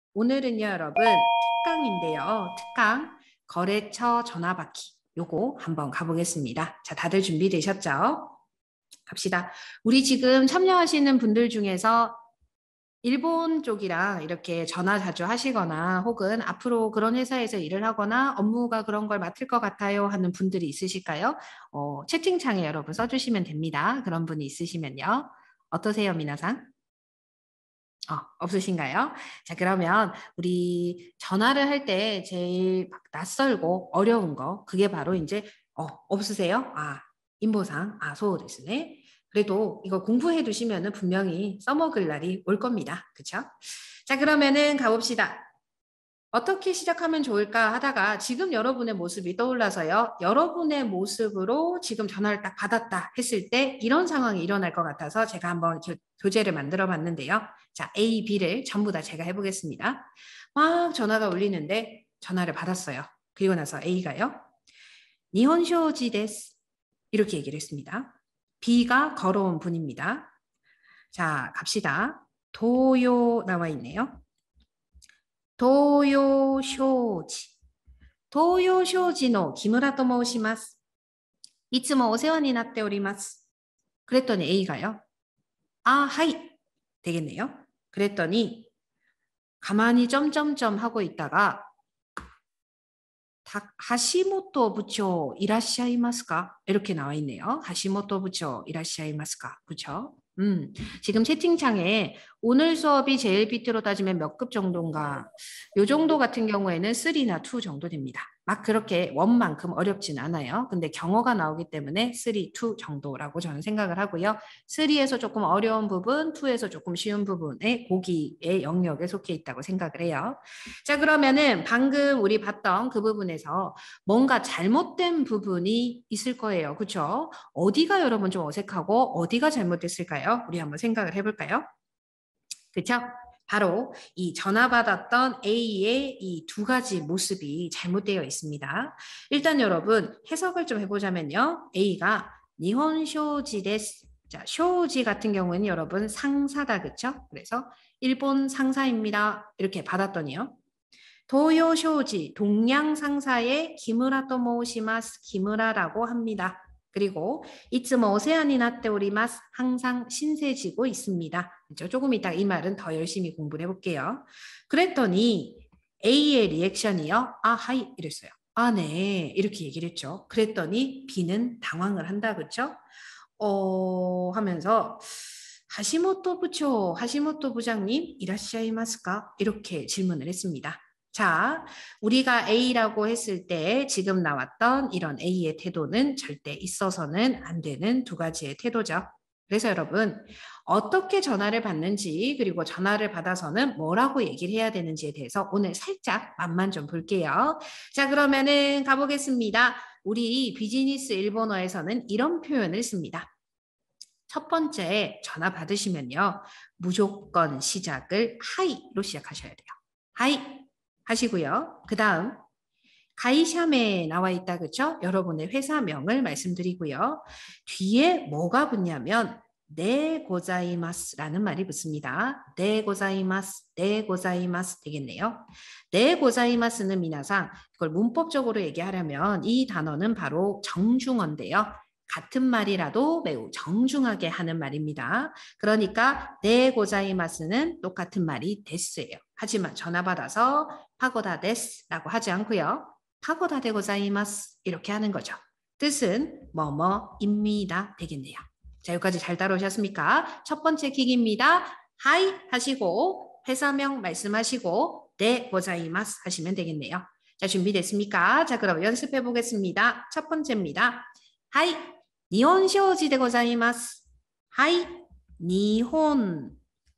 오늘은요, 여러분, 특강인데요. 특강, 거래처 전화받기. 요거 한번 가보겠습니다. 자, 다들 준비되셨죠? 갑시다. 우리 지금 참여하시는 분들 중에서 일본 쪽이랑 이렇게 전화 자주 하시거나 혹은 앞으로 그런 회사에서 일을 하거나 업무가 그런 걸 맡을 것 같아요 하는 분들이 있으실까요? 채팅창에 여러분 써주시면 됩니다. 그런 분이 있으시면요. 어떠세요, 미나상? 없으신가요? 자, 그러면 우리 전화를 할 때 제일 막 낯설고 어려운 거, 그게 바로 이제, 없으세요? 인보상, 소호 데스네. 그래도 이거 공부해 두시면은 분명히 써먹을 날이 올 겁니다. 그쵸? 자, 그러면은 가봅시다. 어떻게 시작하면 좋을까 하다가 지금 여러분의 모습이 떠올라서요. 여러분의 모습으로 지금 전화를 딱 받았다 했을 때 이런 상황이 일어날 것 같아서 제가 한번 교재를 만들어 봤는데요. 자, A, B를 전부 다 제가 해보겠습니다. 막 전화가 울리는데 전화를 받았어요. 그리고 나서 A가요. 니혼쇼지 데스. 이렇게 얘기를 했습니다. B가 걸어온 분입니다. 자, 갑시다. 도요 나와 있네요. 도요商事。東洋商事の木村と申します。いつもお世話になっております。 그랬더니 A가요. 하이. 되겠네요. 그랬더니 가만히 점점점 하고 있다가 하시모토 부처 이라시아이마스까? 이렇게 나와 있네요. 하시모토 부처 이라시아이마스까? 그쵸? 지금 채팅창에 오늘 수업이 JLPT로 따지면 몇 급 정도인가? 요 정도 같은 경우에는 3나 2 정도 됩니다. 막 그렇게 원만큼 어렵진 않아요. 근데 경어가 나오기 때문에 3, 2 정도라고 저는 생각을 하고요. 3에서 조금 어려운 부분, 2에서 조금 쉬운 부분에 고기의 영역에 속해 있다고 생각을 해요. 자, 그러면은 방금 우리 봤던 그 부분에서 뭔가 잘못된 부분이 있을 거예요. 그렇죠? 어디가 여러분 좀 어색하고 어디가 잘못됐을까요? 우리 한번 생각을 해볼까요? 그렇죠? 바로 이 전화 받았던 A의 이 두 가지 모습이 잘못되어 있습니다. 일단 여러분 해석을 좀 해보자면요. A가 니혼 쇼지 데스. 자, 쇼지 같은 경우는 여러분 상사다. 그렇죠? 그래서 일본 상사입니다. 이렇게 받았더니요. 도요 쇼지, 동양 상사의 기무라 또모시마스, 기무라라고 합니다. 그리고 이츠모 오세안이 나tte 오리마스, 항상 신세지고 있습니다. 조금 이따 이 말은 더 열심히 공부를 해볼게요. 그랬더니 A의 리액션이요. 하이 이랬어요. 네 이렇게 얘기를 했죠. 그랬더니 B는 당황을 한다. 그렇죠? 하면서 하시모토 부장님 이라시아이마스까? 이렇게 질문을 했습니다. 자, 우리가 A라고 했을 때 지금 나왔던 이런 A의 태도는 절대 있어서는 안 되는 두 가지의 태도죠. 그래서 여러분 어떻게 전화를 받는지 그리고 전화를 받아서는 뭐라고 얘기를 해야 되는지에 대해서 오늘 살짝 맛만 좀 볼게요. 자, 그러면은 가보겠습니다. 우리 비즈니스 일본어에서는 이런 표현을 씁니다. 첫 번째 전화 받으시면요. 무조건 시작을 하이로 시작하셔야 돼요. 하이 하시고요. 그 다음 가이샴에 나와 있다. 그렇죠? 여러분의 회사명을 말씀드리고요. 뒤에 뭐가 붙냐면 네 고자이마스라는 말이 붙습니다. 네 고자이마스, 네 고자이마스 되겠네요. 네 고자이마스는 미나상 이걸 문법적으로 얘기하려면 이 단어는 바로 정중어인데요. 같은 말이라도 매우 정중하게 하는 말입니다. 그러니까 네 고자이마스는 똑같은 말이 데스예요. 하지만 전화 받아서 파고다 데스라고 하지 않고요. 파고다 데 고자이마스 이렇게 하는 거죠. 뜻은 뭐뭐입니다 되겠네요. 자, 여기까지 잘 따라오셨습니까? 첫 번째 킥입니다. 하이 하시고 회사명 말씀하시고 네 고자이마스 하시면 되겠네요. 자, 준비됐습니까? 자, 그럼 연습해 보겠습니다. 첫 번째입니다. 하이 니혼 쇼지 데 고자이마스. 하이 니혼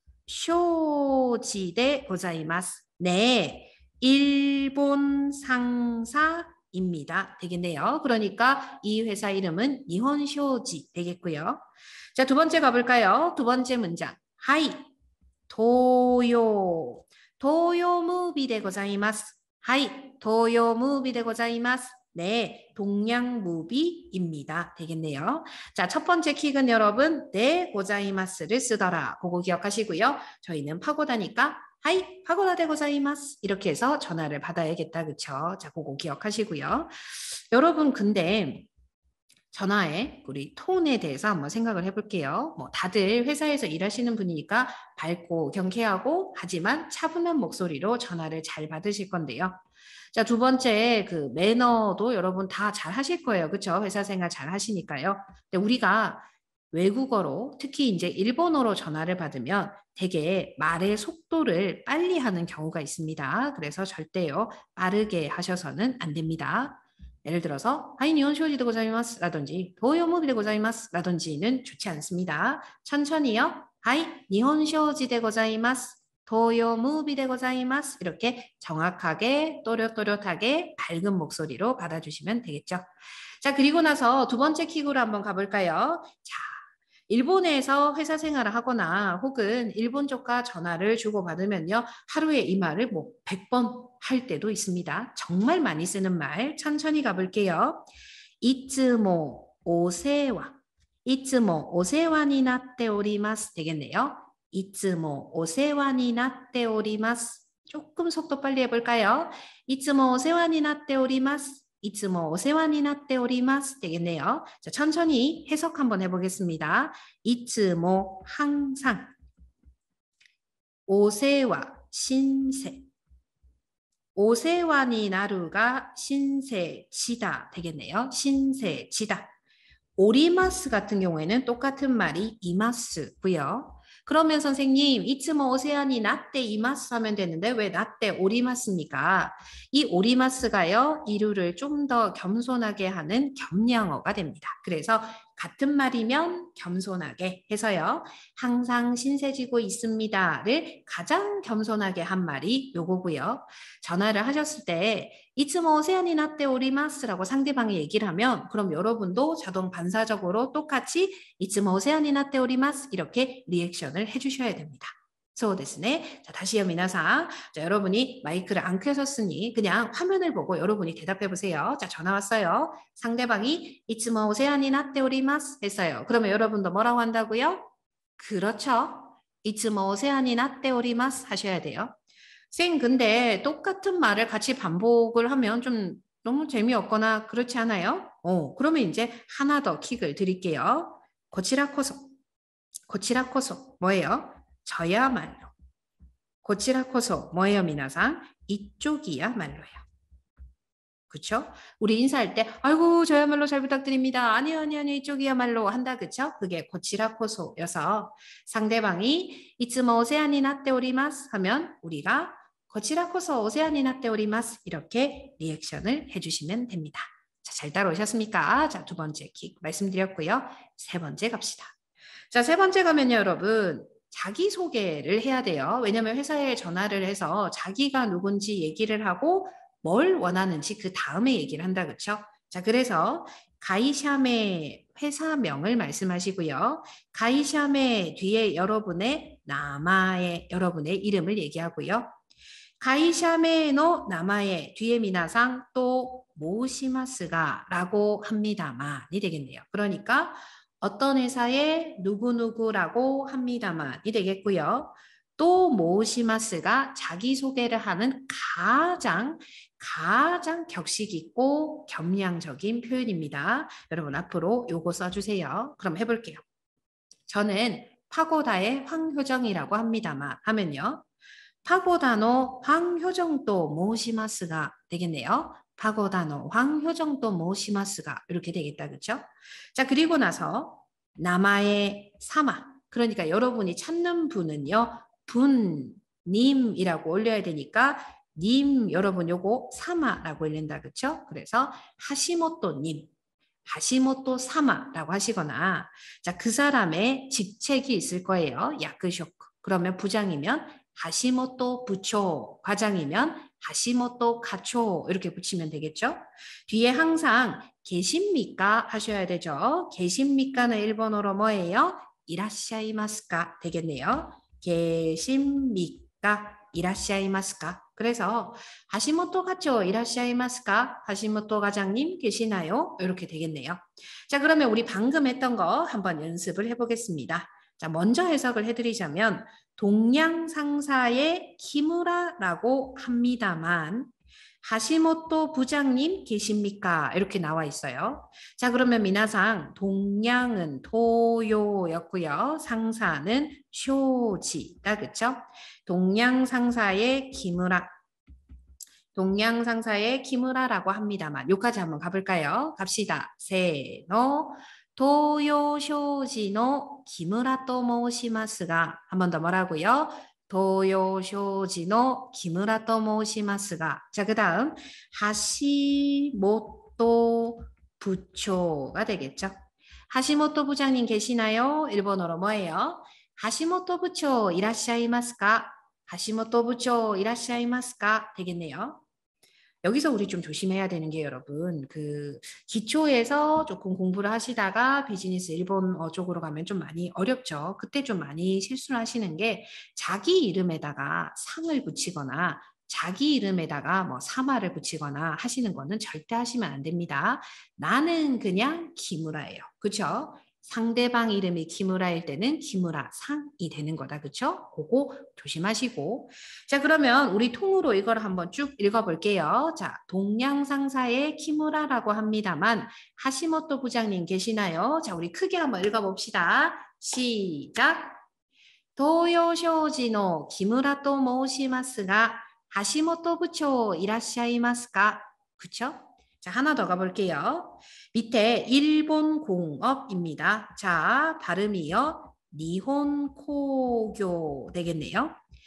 쇼지 데 고자이마스. 네. 일본 상사입니다. 되겠네요. 그러니까 이 회사 이름은 니혼쇼지 되겠고요. 자, 두 번째 가볼까요? 두 번째 문장. 하이, 도요. 도요 무비 데 고자이마스. 하이, 도요 무비 데 고자이마스. 네, 동양 무비입니다. 되겠네요. 자, 첫 번째 킥은 여러분, 네, 고자이마스를 쓰더라. 그거 기억하시고요. 저희는 파고다니까 하이, 파고다 데 고자이마스. 이렇게 해서 전화를 받아야겠다. 그쵸? 자, 그거 기억하시고요. 여러분, 근데 전화의 우리 톤에 대해서 한번 생각을 해볼게요. 뭐 다들 회사에서 일하시는 분이니까 밝고 경쾌하고 하지만 차분한 목소리로 전화를 잘 받으실 건데요. 자, 두 번째 그 매너도 여러분 다 잘 하실 거예요. 그렇죠? 회사 생활 잘 하시니까요. 근데 우리가 외국어로 특히 이제 일본어로 전화를 받으면 되게 말의 속도를 빨리 하는 경우가 있습니다. 그래서 절대요 빠르게 하셔서는 안 됩니다. 예를 들어서 하이 니혼쇼지 데 고자이마스 라든지 도요모비 데 고자이마스 라든지는 좋지 않습니다. 천천히요. 하이 니혼쇼지 데 고자이마스 도요무비 데 고자이마스 이렇게 정확하게 또렷또렷하게 밝은 목소리로 받아주시면 되겠죠. 자, 그리고 나서 두 번째 킥으로 한번 가볼까요? 자, 일본에서 회사 생활을 하거나 혹은 일본 쪽과 전화를 주고받으면요. 하루에 이 말을 뭐 100번 할 때도 있습니다. 정말 많이 쓰는 말 천천히 가볼게요. 이츠모 오세와 이츠모 오세와니 나tte 오리마스 되겠네요. 이츠모 오세와니 나tte 오리마스 조금 속도 빨리 해볼까요? 이츠모 오세와니 나tte 오리마스いつもお世話になっております 되겠네요. 자, 천천히 해석 한번 해보겠습니다. いつも 항상, お世話 신세, お世話になる가 신세지다 되겠네요. 신세지다. 오리마스 같은 경우에는 똑같은 말이 이마스고요. 그러면 선생님, 이츠모 오세안이 나떼 이마스 하면 되는데 왜 나떼 오리마스입니까? 이 오리마스가요, 이루를 좀 더 겸손하게 하는 겸양어가 됩니다. 그래서 같은 말이면 겸손하게 해서요, 항상 신세지고 있습니다를 가장 겸손하게 한 말이 요거고요. 전화를 하셨을 때 이츠모 오세안이 나떼 오리마스라고 상대방이 얘기를 하면 그럼 여러분도 자동 반사적으로 똑같이 이츠모 오세안이 나떼 오리마스 이렇게 리액션을 해주셔야 됩니다. そうですね. 자, 다시요, 미나상. 자, 여러분이 마이크를 안 켜셨으니 그냥 화면을 보고 여러분이 대답해 보세요. 자, 전화 왔어요. 상대방이 이츠모 오세안이 나떼 오리마스 했어요. 그러면 여러분도 뭐라고 한다고요? 그렇죠. 이츠모 오세안이 나떼 오리마스 하셔야 돼요. 쌤, 근데 똑같은 말을 같이 반복을 하면 좀 너무 재미없거나 그렇지 않아요? 그러면 이제 하나 더 킥을 드릴게요. 고치라코소. 고치라코소. 뭐예요? 저야말로. 고치라코소. 뭐예요, 미나상? 이쪽이야말로요. 그쵸? 우리 인사할 때 아이고 저야말로 잘 부탁드립니다. 아니요 이쪽이야말로 한다 그쵸? 그게 고치라코소여서 상대방이 이츠모 오세안이 나떼 오리마스 하면 우리가 고치라코소 오세안이 나떼 오리마스 이렇게 리액션을 해주시면 됩니다. 자, 잘 따라오셨습니까? 자, 두 번째 킥 말씀드렸고요. 세 번째 갑시다. 자, 세 번째 가면요 여러분 자기소개를 해야 돼요. 왜냐하면 회사에 전화를 해서 자기가 누군지 얘기를 하고 뭘 원하는지 그 다음에 얘기를 한다 그렇죠? 자, 그래서 가이샴의 회사명을 말씀하시고요. 가이샴의 뒤에 여러분의 나마의 여러분의 이름을 얘기하고요. 가이샴의 노 나마의 뒤에 미나상 또 모시마스가 라고 합니다만이 되겠네요. 그러니까 어떤 회사에 누구누구라고 합니다만이 되겠고요. 또 모시마스가 자기소개를 하는 가장 격식 있고 겸양적인 표현입니다. 여러분 앞으로 요거 써주세요. 그럼 해볼게요. 저는 파고다의 황효정이라고 합니다만 하면요. 파고다노 황효정도 모시마스가 되겠네요. 파고다노 황효정도 모시마스가 이렇게 되겠다. 그렇죠? 자, 그리고 나서 나마의 사마. 그러니까 여러분이 찾는 분은요. 님이라고 올려야 되니까 님 여러분 요거 사마라고 읽는다. 그렇죠? 그래서 하시모토님. 하시모토 사마라고 하시거나 자, 그 사람의 직책이 있을 거예요. 야크쇼크. 그러면 부장이면 하시모토 부초, 과장이면 하시모토 가초 이렇게 붙이면 되겠죠. 뒤에 항상 계십니까 하셔야 되죠. 계십니까는 일본어로 뭐예요? 이라시아이마스까 되겠네요. 계십니까? 이라시아이마스까? 그래서 하시모토 가초 이라시아이마스까? 하시모토 과장님 계시나요? 이렇게 되겠네요. 자, 그러면 우리 방금 했던 거 한번 연습을 해보겠습니다. 자, 먼저 해석을 해드리자면 동양 상사의 키무라라고 합니다만 하시모토 부장님 계십니까? 이렇게 나와 있어요. 자, 그러면 미나상 동양은 도요였고요. 상사는 쇼지다. 그렇죠? 동양 상사의 키무라. 동양 상사의 키무라라고 합니다만 요까지 한번 가볼까요? 갑시다. 세노 도요쇼지노 키무라 또 모시마스가 한 번 더 뭐라고요? 도요쇼지노 키무라 또 모시마스가 자, 그 다음 하시모토 부초가 되겠죠. 하시모토 부장님 계시나요? 일본어로 뭐예요? 하시모토 부초 이라시아이마스까? 하시모토 부초 이라시아이마스까? 되겠네요. 여기서 우리 좀 조심해야 되는 게 여러분 그 기초에서 조금 공부를 하시다가 비즈니스 일본어 쪽으로 가면 좀 많이 어렵죠. 그때 좀 많이 실수를 하시는 게 자기 이름에다가 상을 붙이거나 자기 이름에다가 뭐 사마를 붙이거나 하시는 거는 절대 하시면 안 됩니다. 나는 그냥 기무라예요. 그렇죠? 상대방 이름이 키무라일 때는 키무라 상이 되는 거다. 그렇죠? 그거 조심하시고 자, 그러면 우리 통으로 이걸 한번 쭉 읽어볼게요. 자, 동양 상사의 키무라라고 합니다만 하시모토 부장님 계시나요? 자, 우리 크게 한번 읽어봅시다. 시작. 도요쇼지노 키무라と申しますが 하시모토 부초 이라시아이마스까? 그쵸? 자, 하나 더 가볼게요. 밑에 일본 공업입니다. 자, 발음이요. 니혼코교 되겠네요.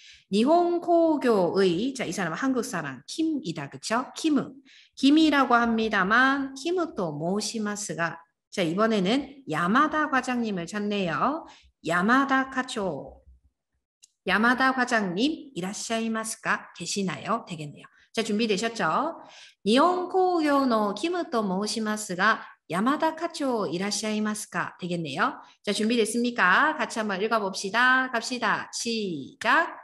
니혼코교의 자, 이 사람은 한국 사람 김이다. 그쵸? 김이라고 합니다만 김은 또 모시마스가 자, 이번에는 야마다 과장님을 찾네요. 야마다 카초 야마다 과장님 이라시아이마스까 계시나요? 되겠네요. 자, 준비되셨죠? 니혼코교노 김은 또 모시마스가 야마다 카초 이라시아이마스까 되겠네요. 자, 준비됐습니까? 같이 한번 읽어봅시다. 갑시다. 시작.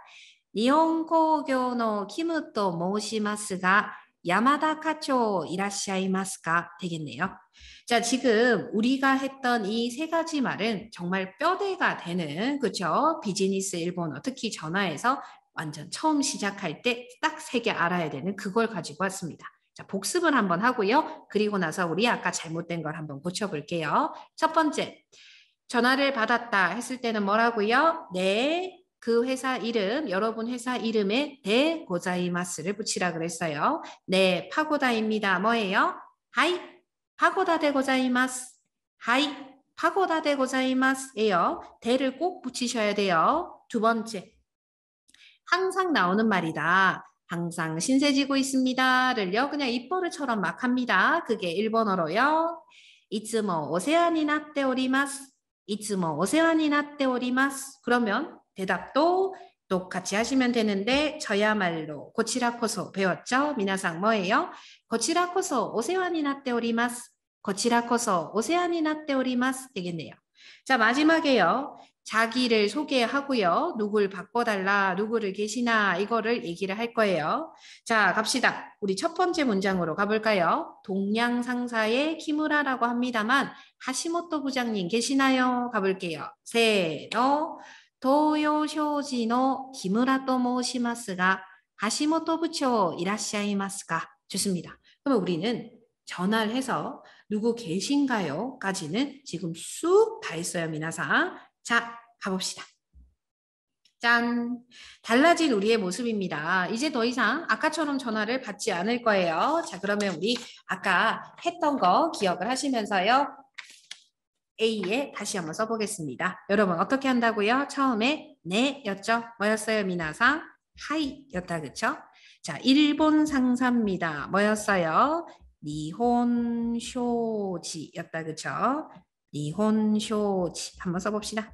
니혼코교노 김은 또 모시마스가 야마다 카초 이라시아이마스까 되겠네요. 자, 지금 우리가 했던 이 세 가지 말은 정말 뼈대가 되는 그렇죠? 비즈니스 일본어 특히 전화에서 완전 처음 시작할 때 딱 세 개 알아야 되는 그걸 가지고 왔습니다. 자, 복습을 한번 하고요. 그리고 나서 우리 아까 잘못된 걸 한번 고쳐볼게요. 첫 번째, 전화를 받았다 했을 때는 뭐라고요? 네. 그 회사 이름, 여러분 회사 이름에 데 고자이마스를 붙이라 그랬어요. 네, 파고다입니다. 뭐예요? 하이, 파고다 데 고자이마스. 하이, 파고다 데 고자이마스예요. 데를 꼭 붙이셔야 돼요. 두 번째, 항상 나오는 말이다. 항상 신세지고 있습니다를요. 그냥 입버릇처럼 막 합니다. 그게 일본어로요. いつもお世話になっております. いつもお世話になっております. 그러면 대답도 똑같이 하시면 되는데 저야말로 고치라코소 배웠죠? 미나상 뭐예요? 고치라코소お世話になっております. 고치라코소お世話になっております. 되겠네요. 자, 마지막에요. 자기를 소개하고요. 누굴 바꿔달라, 누구를 계시나 이거를 얘기를 할 거예요. 자, 갑시다. 우리 첫 번째 문장으로 가볼까요? 동양 상사의 키무라라고 합니다만 하시모토 부장님 계시나요? 가볼게요. 세노 도요쇼지노 키무라と申しますが 하시모토 부초 이라시아이마스까? 좋습니다. 그러면 우리는 전화를 해서 누구 계신가요? 까지는 지금 쑥 다 했어요, 미나상. 자, 가봅시다. 짠! 달라진 우리의 모습입니다. 이제 더 이상 아까처럼 전화를 받지 않을 거예요. 자, 그러면 우리 아까 했던 거 기억을 하시면서요. A에 다시 한번 써보겠습니다. 여러분 어떻게 한다고요? 처음에 네였죠? 뭐였어요, 미나상? 하이였다, 그쵸? 자, 일본 상사입니다. 뭐였어요? 니혼쇼지였다, 그쵸? 니혼쇼지 한번 써봅시다.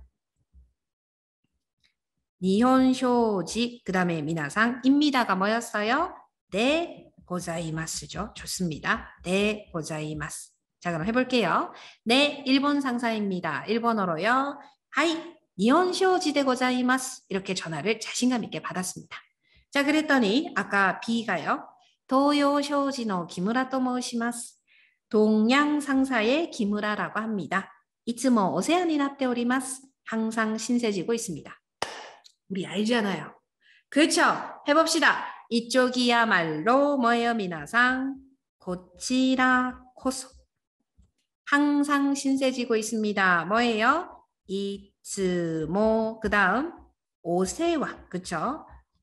니혼쇼지 그 다음에 미나상입니다가 뭐였어요? 네 고자이마스죠. 좋습니다. 네 고자이마스. 자, 그럼 해볼게요. 네, 일본 상사입니다. 일본어로요. 하이 니혼쇼지 데 고자이마스 이렇게 전화를 자신감 있게 받았습니다. 자, 그랬더니 아까 B가요. 도요쇼지노 기무라と申します. 동양 상사의 기무라라고 합니다. いつもお世話になっております. 항상 신세지고 있습니다. 우리 알잖아요. 그렇죠? 해봅시다. 이쪽이야말로 뭐예요, 미나상? 고치라 코소. 항상 신세지고 있습니다. 뭐예요? 이츠모 그 다음 오세와 그쵸?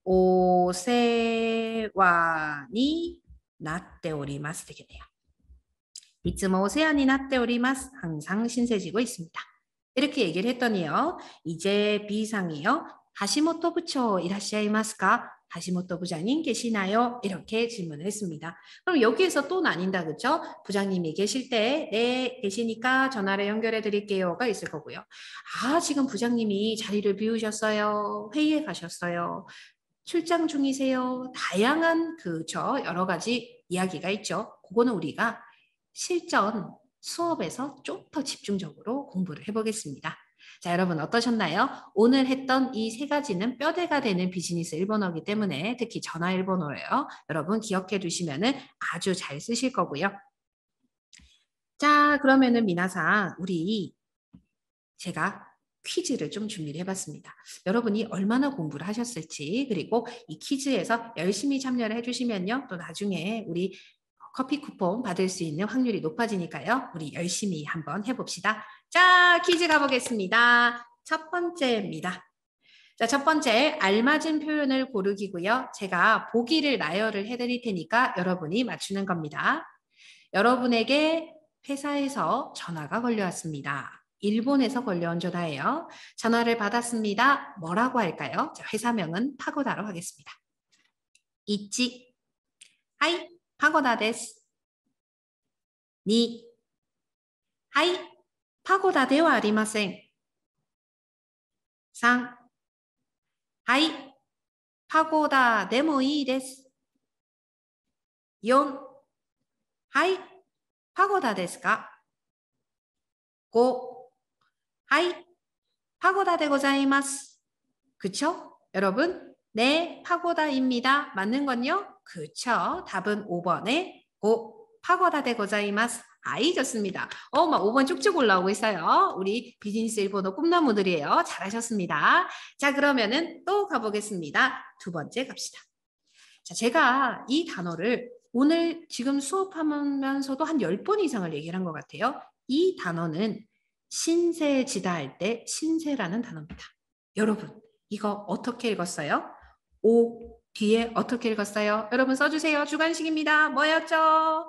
오세와니 나tte 오리마스 되겠네요. 이츠모 오세와니 나tte 오리마스 항상 신세지고 있습니다. 이렇게 얘기를 했더니요. 이제 B상이요. 하시모토 부처 이라시아이마스까? 하시모토 부장님 계시나요? 이렇게 질문을 했습니다. 그럼 여기에서 또 나뉜다, 그렇죠? 부장님이 계실 때, 네, 계시니까 전화를 연결해 드릴게요가 있을 거고요. 아, 지금 부장님이 자리를 비우셨어요. 회의에 가셨어요. 출장 중이세요. 다양한 그죠? 여러 가지 이야기가 있죠. 그거는 우리가 실전 수업에서 좀 더 집중적으로 공부를 해보겠습니다. 자, 여러분 어떠셨나요? 오늘 했던 이 세 가지는 뼈대가 되는 비즈니스 일본어이기 때문에 특히 전화 일본어예요. 여러분 기억해 두시면 아주 잘 쓰실 거고요. 자, 그러면은 미나상 우리 제가 퀴즈를 좀 준비를 해봤습니다. 여러분이 얼마나 공부를 하셨을지 그리고 이 퀴즈에서 열심히 참여를 해주시면요. 또 나중에 우리 커피 쿠폰 받을 수 있는 확률이 높아지니까요. 우리 열심히 한번 해봅시다. 자, 퀴즈 가보겠습니다. 첫 번째입니다. 자, 첫 번째 알맞은 표현을 고르기고요. 제가 보기를 나열을 해드릴 테니까 여러분이 맞추는 겁니다. 여러분에게 회사에서 전화가 걸려왔습니다. 일본에서 걸려온 전화예요. 전화를 받았습니다. 뭐라고 할까요? 자, 회사명은 파고다로 하겠습니다. 이치, 하이, 파고다 데스. 니, 하이, 파고다ではありません。3、はい、パゴダでもいいです。4、はい、パゴダですか？ 5、はい、パゴダでございます。그쵸? 여러분, 네, 파고다입니다. 맞는 건요? 그쵸? 답은 5번에 5, 파고다 데 고자이마스. 아이, 좋습니다. 막 5번 쭉쭉 올라오고 있어요. 우리 비즈니스 일본어 꿈나무들이에요. 잘하셨습니다. 자, 그러면은 또 가보겠습니다. 두 번째 갑시다. 자, 제가 이 단어를 오늘 지금 수업하면서도 한 10번 이상을 얘기를 한 것 같아요. 이 단어는 신세지다 할 때 신세라는 단어입니다. 여러분, 이거 어떻게 읽었어요? 오 뒤에 어떻게 읽었어요? 여러분 써주세요. 주관식입니다. 뭐였죠?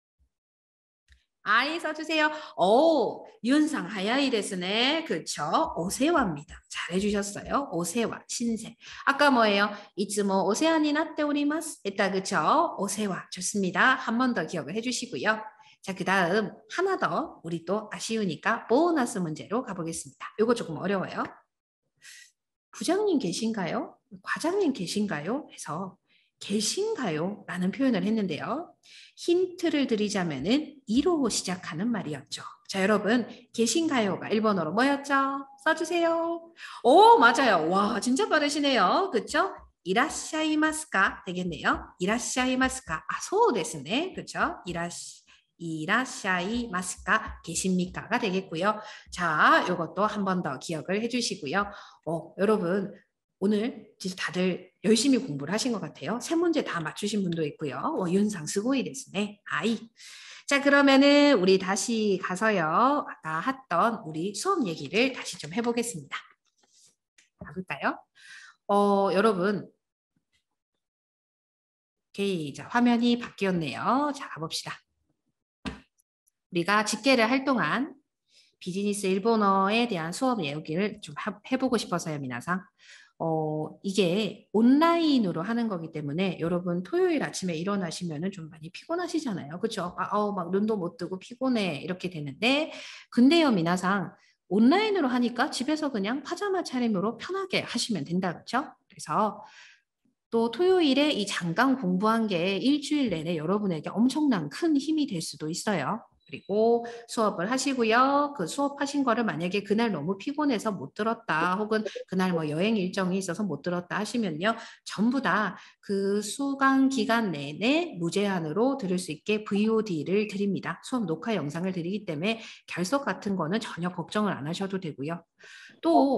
아이 써주세요. 오, 윤상 하야이 데스네. 그쵸? 오세와입니다. 잘해주셨어요. 오세와, 신세. 아까 뭐예요? 이츠모 오세아니 나tte 오리마스. 했다, 그쵸? 오세와. 좋습니다. 한 번 더 기억을 해주시고요. 자, 그 다음 하나 더 우리 또 아쉬우니까 보너스 문제로 가보겠습니다. 이거 조금 어려워요. 부장님 계신가요? 과장님 계신가요? 해서 계신가요? 라는 표현을 했는데요. 힌트를 드리자면은 이로 시작하는 말이었죠. 자, 여러분 계신가요가 일본어로 뭐였죠? 써주세요. 오, 맞아요. 와, 진짜 빠르시네요. 그쵸? 이라샤이마스까 되겠네요. 이라샤이마스까. 아, 소 데스네. 그쵸? 이라샤이마스까 계십니까가 되겠고요. 자, 이것도 한 번 더 기억을 해주시고요. 여러분 오늘 진짜 다들 열심히 공부를 하신 것 같아요. 세 문제 다 맞추신 분도 있고요. 윤상 스고이 데스네. 아이. 자, 그러면은 우리 다시 가서요. 아까 했던 우리 수업 얘기를 다시 좀 해보겠습니다. 가볼까요? 여러분. 오케이. 자, 화면이 바뀌었네요. 자, 가봅시다. 우리가 집계를 할 동안 비즈니스 일본어에 대한 수업 얘기를 좀 해보고 싶어서요, 미나상. 이게 온라인으로 하는 거기 때문에 여러분 토요일 아침에 일어나시면은 좀 많이 피곤하시잖아요. 그렇죠? 막 눈도 못 뜨고 피곤해 이렇게 되는데 근데요, 미나상 온라인으로 하니까 집에서 그냥 파자마 차림으로 편하게 하시면 된다. 그렇죠? 그래서 또 토요일에 이 잠깐 공부한 게 일주일 내내 여러분에게 엄청난 큰 힘이 될 수도 있어요. 그리고 수업을 하시고요. 그 수업하신 거를 만약에 그날 너무 피곤해서 못 들었다 혹은 그날 뭐 여행 일정이 있어서 못 들었다 하시면요. 전부 다 그 수강 기간 내내 무제한으로 들을 수 있게 VOD를 드립니다. 수업 녹화 영상을 드리기 때문에 결석 같은 거는 전혀 걱정을 안 하셔도 되고요. 또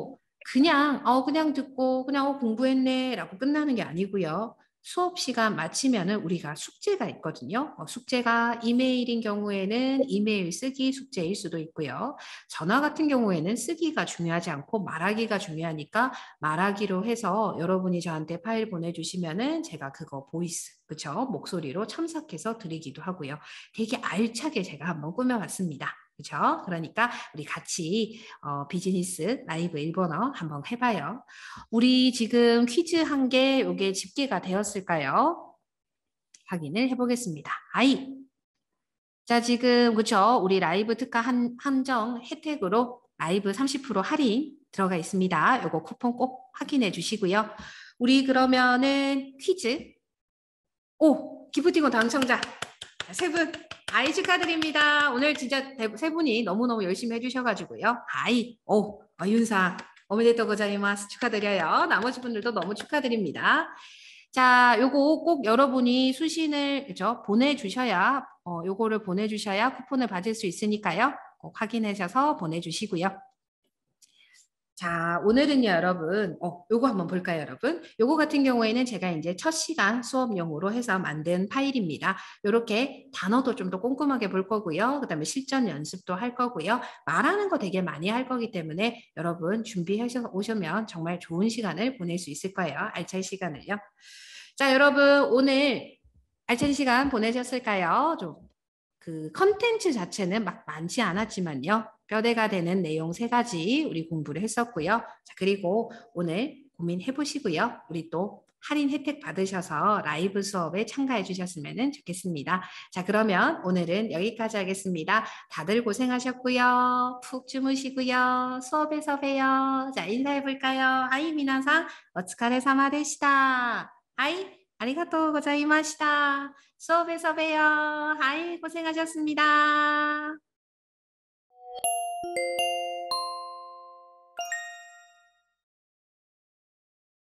그냥 듣고 그냥 공부했네라고 끝나는 게 아니고요. 수업 시간 마치면은 우리가 숙제가 있거든요. 숙제가 이메일인 경우에는 이메일 쓰기 숙제일 수도 있고요. 전화 같은 경우에는 쓰기가 중요하지 않고 말하기가 중요하니까 말하기로 해서 여러분이 저한테 파일 보내주시면은 제가 그거 보이스, 그쵸? 목소리로 첨삭해서 드리기도 하고요. 되게 알차게 제가 한번 꾸며봤습니다. 그렇죠? 그러니까 우리 같이 비즈니스 라이브 일본어 한번 해봐요. 우리 지금 퀴즈 한 개, 요게 집계가 되었을까요? 확인을 해보겠습니다. 아이. 자, 지금, 그쵸? 우리 라이브 특가 한정 혜택으로 라이브 30% 할인 들어가 있습니다. 요거 쿠폰 꼭 확인해 주시고요. 우리 그러면은 퀴즈. 오, 기프티콘 당첨자. 세 분, 아이 축하드립니다. 오늘 진짜 세 분이 너무너무 열심히 해주셔가지고요. 아이, 윤사, 오메데토 고자이마스 축하드려요. 나머지 분들도 너무 축하드립니다. 자, 요거 꼭 여러분이 수신을, 그죠? 요거를 보내주셔야 쿠폰을 받을 수 있으니까요. 꼭 확인하셔서 보내주시고요. 자, 오늘은요, 여러분, 요거 한번 볼까요, 여러분? 요거 같은 경우에는 제가 이제 첫 시간 수업용으로 해서 만든 파일입니다. 요렇게 단어도 좀 더 꼼꼼하게 볼 거고요. 그 다음에 실전 연습도 할 거고요. 말하는 거 되게 많이 할 거기 때문에 여러분 준비하셔서 오시면 정말 좋은 시간을 보낼 수 있을 거예요. 알찬 시간을요. 자, 여러분, 오늘 알찬 시간 보내셨을까요? 그 컨텐츠 자체는 막 많지 않았지만요. 뼈대가 되는 내용 세 가지 우리 공부를 했었고요. 자, 그리고 오늘 고민해 보시고요. 우리 또 할인 혜택 받으셔서 라이브 수업에 참가해 주셨으면 좋겠습니다. 자, 그러면 오늘은 여기까지 하겠습니다. 다들 고생하셨고요. 푹 주무시고요. 수업에서 봬요. 자, 인사해 볼까요? 하이 미나상, 오츠카레 사마 데시타. 하이, 아리가또 고자이마시타. 수업에서 봬요. 아이, 고생하셨습니다.